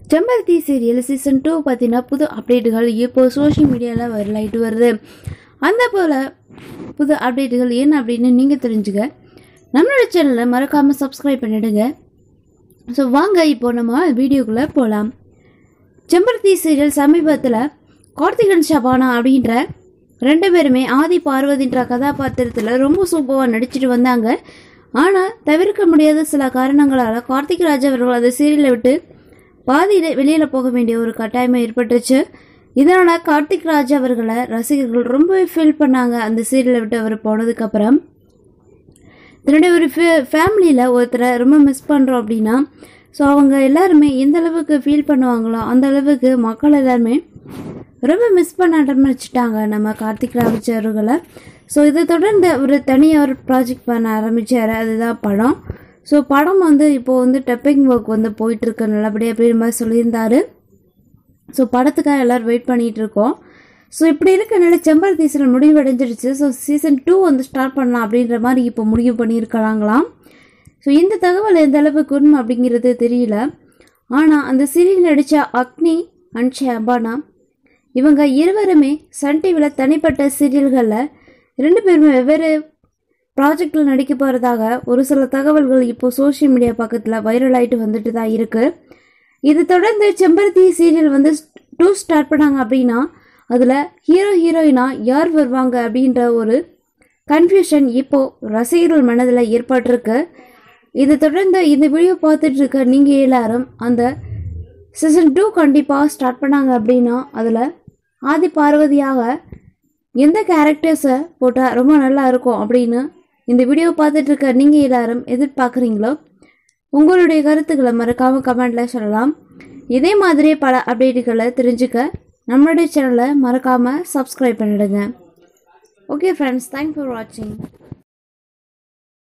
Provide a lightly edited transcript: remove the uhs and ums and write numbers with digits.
செம்பருத்தி serial season 2 பார்த்தீங்கன்னா புது அப்டேட்டுகள் இப்போ சோஷியல் மீடியாவில் வைரலாகிட்டு வருது. அந்த போல் புது அப்டேட்டுகள் என்ன அப்படின்னு நீங்கள் தெரிஞ்சுக்க நம்மளோட சேனலை மறக்காமல் சப்ஸ்கிரைப் பண்ணிவிடுங்க. ஸோ வாங்க இப்போ நம்ம வீடியோக்குள்ளே போகலாம். செம்பருத்தி சீரியல் சமீபத்தில் கார்த்திகன் ஷபானா அப்படின்ற 2 பேருமே ஆதி பார்வதின்ற கதாபாத்திரத்தில் ரொம்ப சூப்பராக நடிச்சிட்டு வந்தாங்க. ஆனால் தவிர்க்க முடியாத சில காரணங்களால் கார்த்திக் ராஜ் அவர்கள் அந்த சீரியலை விட்டு பாதியில் வெளியில் போக வேண்டிய ஒரு கட்டாயமாக ஏற்பட்டுச்சு. இதனால் கார்த்திக் ராஜ் அவர்களை ரசிகர்கள் ரொம்பவே ஃபீல் பண்ணாங்க. அந்த சீரியலை விட்டு அவர் போனதுக்கப்புறம் தன்னுடைய ஒரு ஃபேமிலியில் ஒருத்தரை ரொம்ப மிஸ் பண்ணுறோம் அப்படின்னா ஸோ அவங்க எல்லாருமே எந்த அளவுக்கு ஃபீல் பண்ணுவாங்களோ அந்த அளவுக்கு மக்கள் எல்லாருமே ரொம்ப மிஸ் பண்ண ஆரம்பிச்சிட்டாங்க நம்ம கார்த்திக் ராஜ் அவர்களை. ஸோ இதை தொடர்ந்து ஒரு தனியாக ஒரு ப்ராஜெக்ட் பண்ண ஆரம்பித்தார். அதுதான் படம். ஸோ படம் இப்போது டப்பிங் ஒர்க் போயிட்டுருக்கு நல்லபடியாக அப்படின்ற மாதிரி சொல்லியிருந்தார். ஸோ படத்துக்காக எல்லோரும் வெயிட் பண்ணிகிட்டு இருக்கோம். ஸோ இப்படி இருக்கனால செம்பருத்தி சீரியல் முடிவடைஞ்சிருச்சு. ஸோ சீசன் 2 ஸ்டார்ட் பண்ணலாம் அப்படின்ற மாதிரி இப்போ முடிவு பண்ணியிருக்கிறாங்களாம். ஸோ இந்த தகவல் எந்த அளவுக்கு உண்மை அப்படிங்கிறது தெரியல. ஆனால் அந்த சீரியல் நடித்த அக்னி அண்ட் ஷபானா இவங்க இருவருமே சன் டிவியில் தனிப்பட்ட சீரியல்களில் 2 பேருமே வெவ்வேறு ப்ராஜெக்டில் நடிக்க போகிறதாக ஒரு சில தகவல்கள் இப்போது சோஷியல் மீடியா பக்கத்தில் வைரல் ஆகிட்டு வந்துட்டு தான் இருக்குது. இது தொடர்ந்து செம்பருத்தி சீரியல் 2 ஸ்டார்ட் பண்ணாங்க அப்படின்னா அதில் ஹீரோயினாக யார் வருவாங்க அப்படின்ற ஒரு கன்ஃபியூஷன் இப்போது ரசிகர்கள் மனதில் ஏற்பட்டிருக்கு. இதை தொடர்ந்து இந்த வீடியோ பார்த்துட்டு இருக்க நீங்கள் எல்லாரும் அந்த சீசன் 2 கண்டிப்பாக ஸ்டார்ட் பண்ணாங்க அப்படின்னா அதில் ஆதி பார்வதியாக எந்த கேரக்டர்ஸை போட்டால் ரொம்ப நல்லா இருக்கும் அப்படின்னு இந்த வீடியோ பார்த்துட்டு இருக்க நீங்கள் எல்லாரும் எதிர்பார்க்குறீங்களோ உங்களுடைய கருத்துக்களை மறக்காமல் கமெண்ட்டில் சொல்லலாம். இதே மாதிரி பல அப்டேட்டுகளை தெரிஞ்சுக்க நம்மளுடைய சேனலை மறக்காமல் சப்ஸ்கிரைப் பண்ணிடுங்க. ஓகே ஃப்ரெண்ட்ஸ், தேங்க்ஸ் ஃபார் வாட்சிங்.